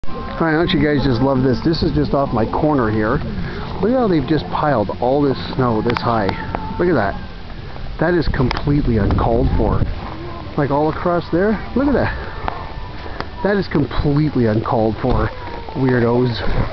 Alright, don't you guys just love this? This is just off my corner here. Look at how they've just piled all this snow this high. Look at that. That is completely uncalled for. Like all across there. Look at that. That is completely uncalled for, weirdos.